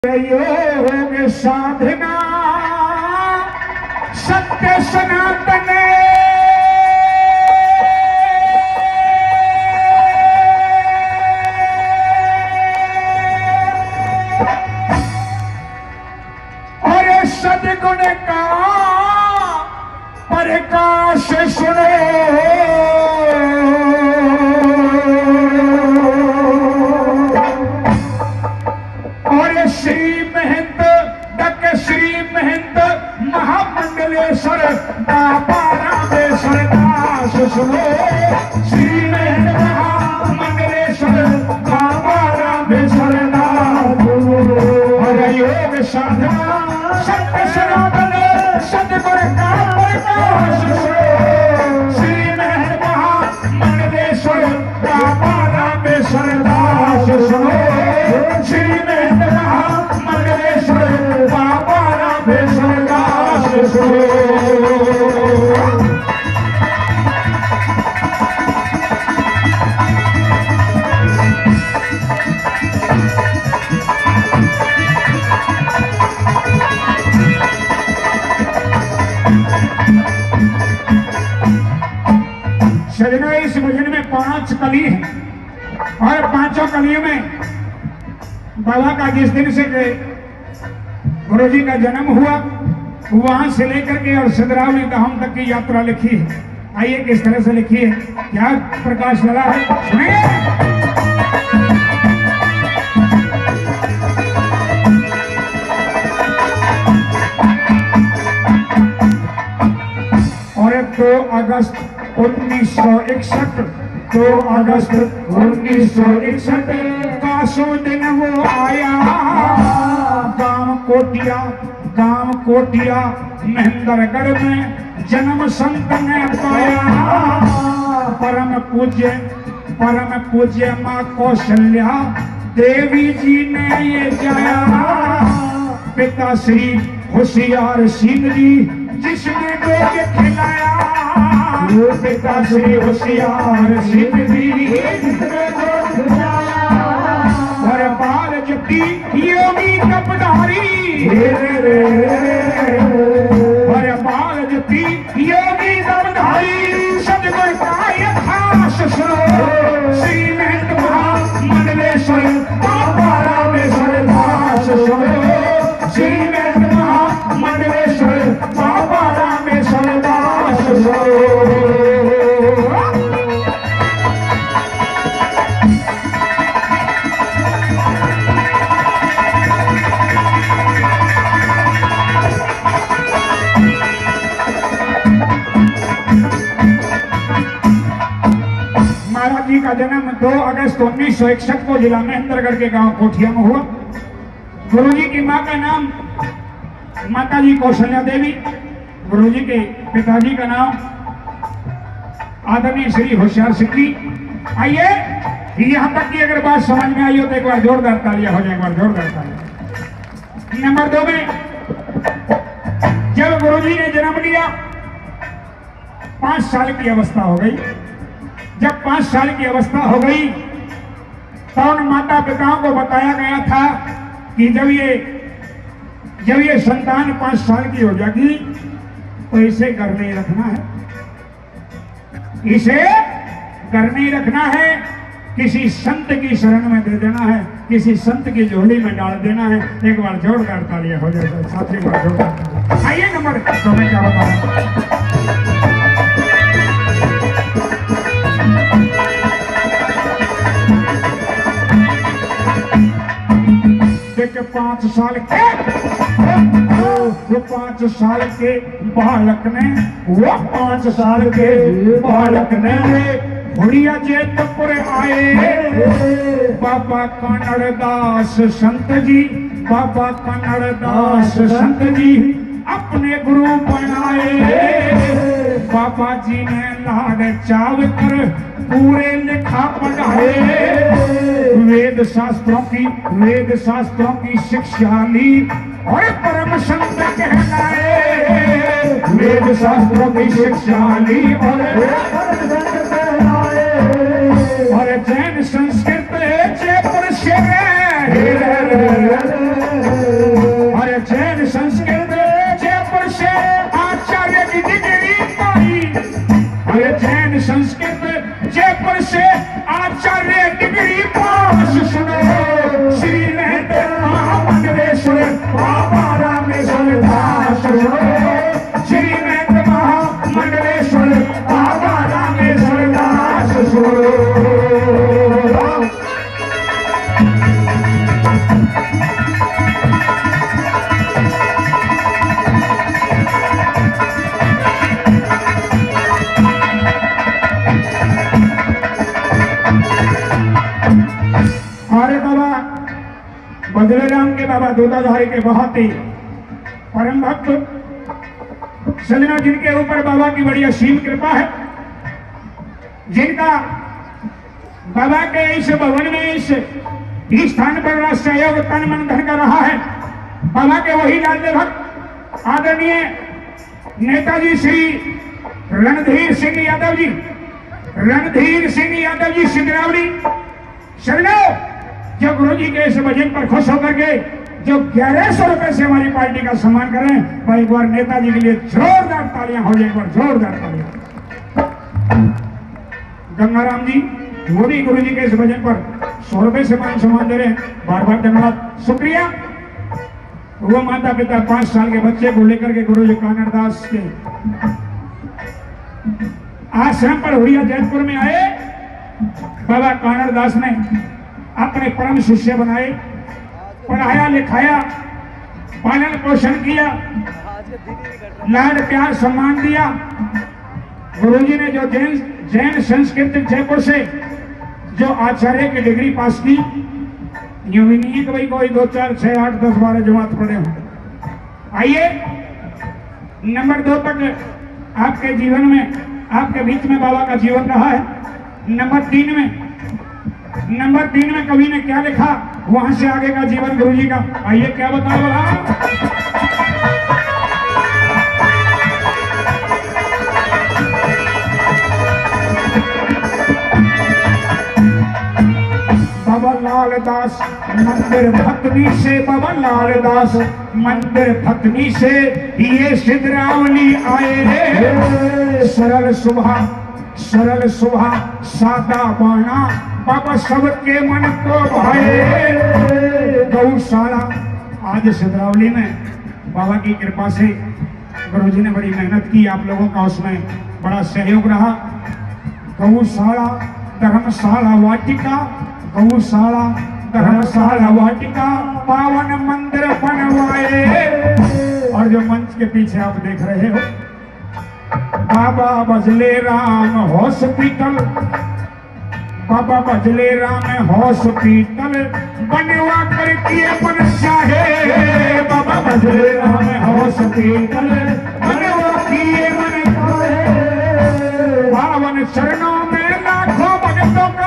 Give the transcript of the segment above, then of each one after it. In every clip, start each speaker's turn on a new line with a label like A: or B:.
A: योग साधना सत्य सनातन और सदगुण का प्रकाश सुनो। महामंडलेश्वर बाबा रामेश्वर दास सुनो। श्री महामंडलेश्वर बाबा रामेश्वर दास और योग साधना सत्य सनातन सदगुण का प्रकाश सुनो। श्री महामंडलेश्वर बाबा रामेश्वर दास सुनो। श्री महामंडलेश्वर बाबा रामेश्वर दास सुनो। सजना इस भजन में 5 कली है और 5 कलियों में बाबा का जिस दिन से गुरु जी का जन्म हुआ वहां से लेकर के और सिद्धरावली धाम तक की यात्रा लिखी है। आइए किस तरह से लिखी है, क्या प्रकाश लगा है, सुनिए। और 2 अगस्त 1961 2 अगस्त 1961 का सो दिन वो आया। गांव कोटिया महेंद्रगढ़ में जन्म संत ने पाया। परम पूज्य माँ कौशल्या देवी जी ने ये जाया। पिता श्री होशियार सिंह जी जिसने डोज खिलाया। पिता श्री होशियार सिंह जी जिसने डोज खिलाया। और बाल जती योगी कपधारी और बाल जती योगी कपधारी सदगुण का यथाश सुनो। श्री महामंडलेश्वर बाबा रामेश्वर दास सुनो। श्री महामंडलेश्वर बाबा रामेश्वर दास सुनो। महाराज जी का जन्म 2 अगस्त 1961 को जिला महेंद्रगढ़ के गांव कोठिया में हुआ। गुरु जी की मां का नाम माता जी कौशल्या देवी, गुरु जी के पिताजी का नाम आदरणीय श्री होशियार सिंह जी। आइए यहाँ तक की अगर बात समझ में आई हो तो एक बार जोरदार तालियां हो जाए, एक बार जोरदार तालियां। नंबर 2 में जब गुरु जी ने जन्म लिया 5 साल की अवस्था हो गई। जब 5 साल की अवस्था हो गई तो उन माता पिताओं को बताया गया था कि जब ये संतान 5 साल की हो जाएगी तो इसे घर नहीं रखना है, इसे घर नहीं रखना है, किसी संत की शरण में दे देना है, किसी संत की झोली में डाल देना है। एक बार जोरदार तालियां हो जाए साथी, बार जोरदार। आइए नंबर 2 में क्या बताऊं। के 5 साल के 5 साल के बालक ने 5 साल के बालक ने भुड़िया जेतपुर आए। बाबा कन्नड़दास संत जी, बाबा कन्नड़दास संत जी अपने गुरु बनाए। बाबा जी ने लाड चाव कर पूरे लिखा पढ़ाए। वेद शास्त्रों की शिक्षा ली और परम संत कहलाए। वेद शास्त्रों की शिक्षा ली और परम संत कहलाए। और जैन संस्कृत जयपुर से बाबा दूधाधारी के बहुत ही परम भक्त सजना, जिनके ऊपर बाबा की बड़ी असीम कृपा है, जिनका बाबा के इस भवन में इस स्थान पर बड़ा सहयोग तन मन धन का रहा है। बाबा के वही लाडले भक्त आदरणीय नेताजी श्री रणधीर सिंह यादव जी, रणधीर सिंह यादव जी सिंगरावली शरणो, जो गुरु जी के इस भजन पर खुश होकर के जो 1100 रुपए से हमारी पार्टी का सम्मान करें, भाई एक बार नेताजी के लिए जोरदार तालियां हो जाए, एक बार जोरदार तालियां। गंगाराम जी वो भी गुरु जी के इस भजन पर 100 रुपए से मान सम्मान दे रहे हैं, बार बार धन्यवाद शुक्रिया। वो माता पिता 5 साल के बच्चे को लेकर के गुरु जी कानरदास के आश्रम पर हुरिया जैतपुर में आए। बाबा कानरदास ने अपने परम शिष्य बनाए, पढ़ाया लिखाया, पालन पोषण किया, लाड प्यार सम्मान दिया। गुरुजी ने जो जैन संस्कृत जयपुर से जो आचार्य की डिग्री पास की, यूं भी नहीं है कि भाई कोई 2 4 6 8 10 12 जमात पढ़े हो। आइए नंबर 2 तक आपके जीवन में, आपके बीच में बाबा का जीवन रहा है। नंबर 3 में कवि ने क्या लिखा, वहां से आगे का जीवन गुरुजी का, आइए क्या बताओ बाबा लाल दास मंदिर भक्तनी से, बाबा लाल दास मंदिर भक्तनी से ये सिद्धरावली आए रे। सरल सुबह सादा बाणा, बाबा सबके मन को भाए। गौशाला आज सिद्धरावली में बाबा की कृपा से गुरुजी ने बड़ी मेहनत की, आप लोगों का उसमें बड़ा सहयोग रहा। गौशाला धर्मशाला वाटिका, गौशाला धर्मशाला वाटिका पावन मंदिर बनवाए। और जो मंच के पीछे आप देख रहे हो, बाबा बजले राम हॉस्पिटल, बाबा बजले राम हॉस्पिटल बनवा करके बन चाहे। बाबा बजले राम हॉस्पिटल बनवा किए मन चाहे। पावन चरणों में लाखों भक्तों का,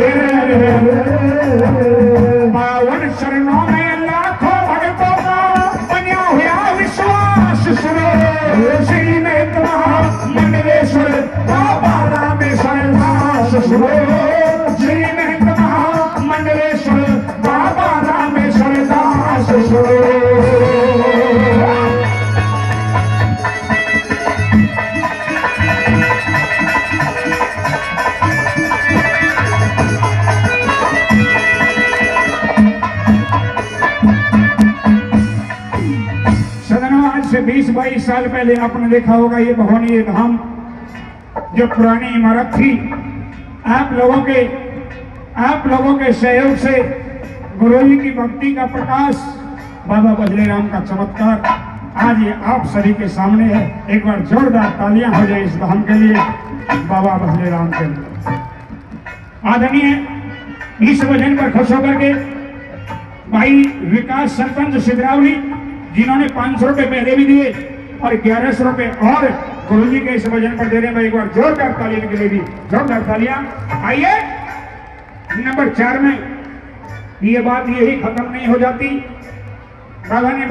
A: पावन चरणों में लाखों भक्तों का बना हुआ विश्वास सुनो। श्री मंडलेश्वर बाबा रामेश्वर दास सुनो। श्री मंडलेश्वर बाबा रामेश्वर दास सुनो। से 20-22 साल पहले आपने देखा होगा ये भवानी धाम जो पुरानी इमारत थी, आप लोगों के सहयोग से गुरुजी की भक्ति का प्रकाश, बाबा बजले राम का चमत्कार आज ये आप सभी के सामने है। एक बार जोरदार तालियां हो जाए इस धाम के लिए, बाबा बजले राम के लिए। आदरणीय इस भजन पर खुश होकर के भाई विकास सरपंच सिद्धरावली जिन्होंने 500 रुपए पहले भी दिए और 1100 रुपए और गुरुजी के इस भजन पर दे रहे हैं, एक बार जोरदार तालियों के लिए भी जोरदार तालियां। आइए नंबर 4 में ये बात यही खत्म नहीं हो जाती। बाबा ने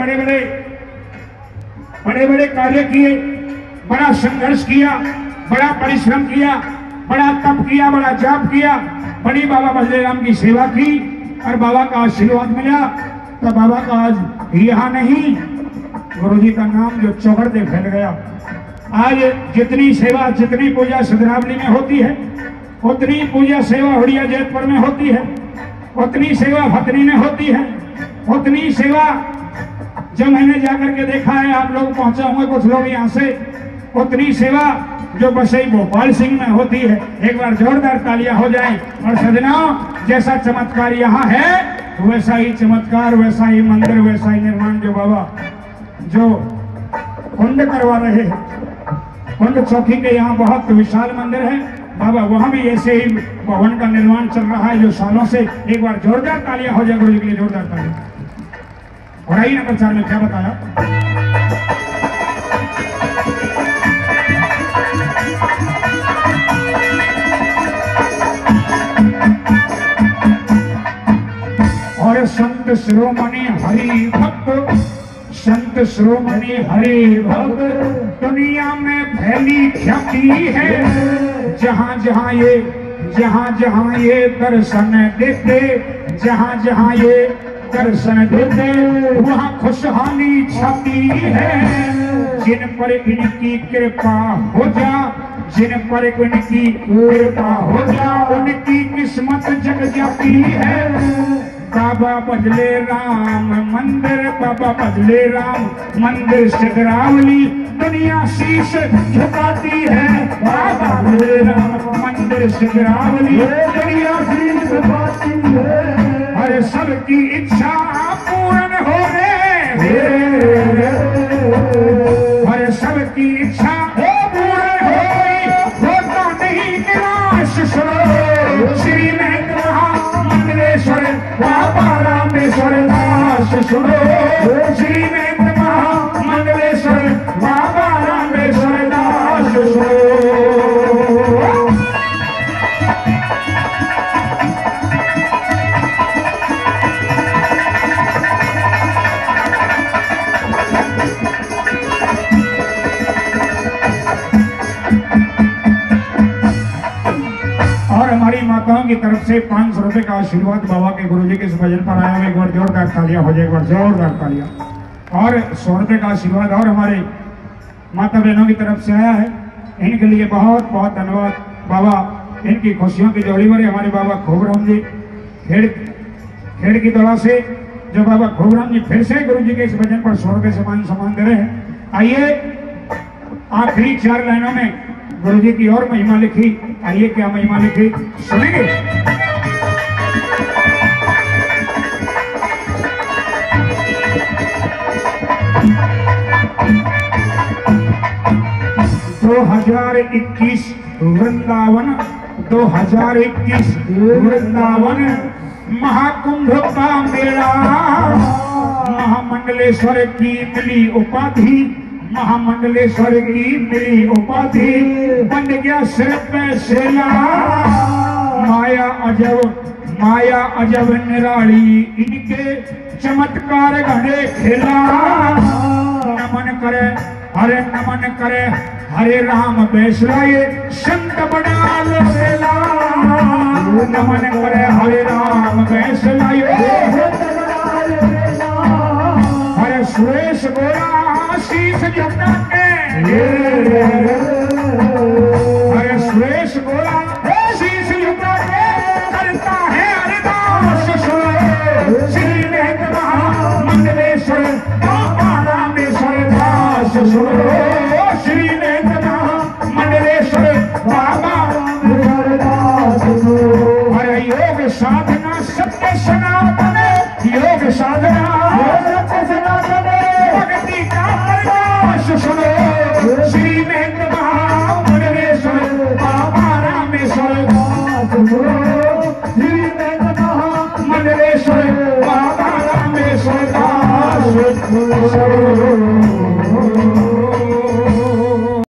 A: बड़े बड़े कार्य किए, बड़ा संघर्ष किया, बड़ा परिश्रम किया, बड़ा तप किया, बड़ा जाप किया, बड़ी बाबा बजले राम की सेवा की और बाबा का आशीर्वाद मिला। तो बाबा का आज यहाँ नहीं, गुरुजी का नाम जो चौहर्दे फैल गया। आज जितनी सेवा, जितनी पूजा सिद्धरावली में होती है, उतनी पूजा सेवा हुरिया जैतपुर में होती है, उतनी सेवा भतनी में होती है, उतनी सेवा जो मैंने जाकर के देखा है, आप लोग पहुंचे होंगे कुछ लोग यहाँ से, उतनी सेवा जो बसई भोपाल सिंह में होती है। एक बार जोरदार तालियां हो जाएं। और सजनाओं, जैसा चमत्कार यहाँ है वैसा ही चमत्कार, वैसा ही मंदिर, वैसा ही निर्माण जो बाबा जो कुंड करवा रहे हैं, कुंड चौकी के यहाँ बहुत विशाल मंदिर है, बाबा वहां भी ऐसे ही भवन का निर्माण चल रहा है जो सालों से। एक बार जोरदार तालियां हो जाए गुरु जी के लिए, जोरदार तालियां। और आइए नंबर 4 में क्या बताया। और संत शिरोमणि हरि भक्त, संत शिरोमणि हरि भक्त दुनिया में फैली ख्याति है। जहाँ जहाँ ये दर्शन देते, जहाँ जहाँ ये दर्शन देते वहाँ खुशहाली छाती है। जिन पर इनकी कृपा हो जा, जिन पर इनकी कृपा हो जा उनकी किस्मत जग जाती है। बाबा बदले राम मंदिर, बाबा बदले राम मंदिर सिगरावली दुनिया शीश झुकाती है। बाबा बदले राम मंदिर सिगरावली दुनिया शीश झुकाती है। हर सबकी इच्छा पूर्ण हो रे, हर सबकी इच्छा पूर्ण हो गई, होता नहीं निराश। सुनो श्री मंगलेश्वर बाबा रामेश्वर दास, सुनो श्री मंगलेश्वर बाबा रामेश्वर दास, सुनो। हमारी माताओं की तरफ से 500 रुपए का आशीर्वाद बाबा के गुरुजी के इस भजन पर आया हुआ। एक बार जोरदार तालियां हो जाए, एक बार जोरदार तालियां। और 100 रुपए का आशीर्वाद और हमारे माता बहनों की तरफ से आया है। इनके लिए बहुत बहुत धन्यवाद। बाबा इनकी खुशियों की जोड़ी भरे हमारे बाबा खूबराम जी खेड़ की दौड़ा से, जो बाबा खूबराम जी फिर से गुरुजी के इस भजन पर 100 रुपए सम्मान दे रहे हैं। आइए आखिरी 4 लाइनों में गुरुजी की और महिमा लिखी। आइए क्या महिमा लिखी सुनेंगे। दो 2021 वृंदावन, 2021 वृंदावन महाकुंभ का मेला। महामंडलेश्वर की मिली उपाधि, महामंडलेश्वर की मिली उपाधि बन गया सिर पे सेला। माया अजब निराली इनके चमत्कार घड़े खेला। नमन करे हरे राम बैसलाए संत बड़ा लोला। नमन करे हरे राम बैसलाए हरे सुरेश गोरा शीश झुका के, हरे सुरेश गोरा शीश झुका के करता है अरदास। श्री मंगलेश्वर बाबा रामेश्वर दास, श्री मंगलेश्वर बाबा रामेश्वर दास। हरे योग साधना सत्य सनातन, योग साधना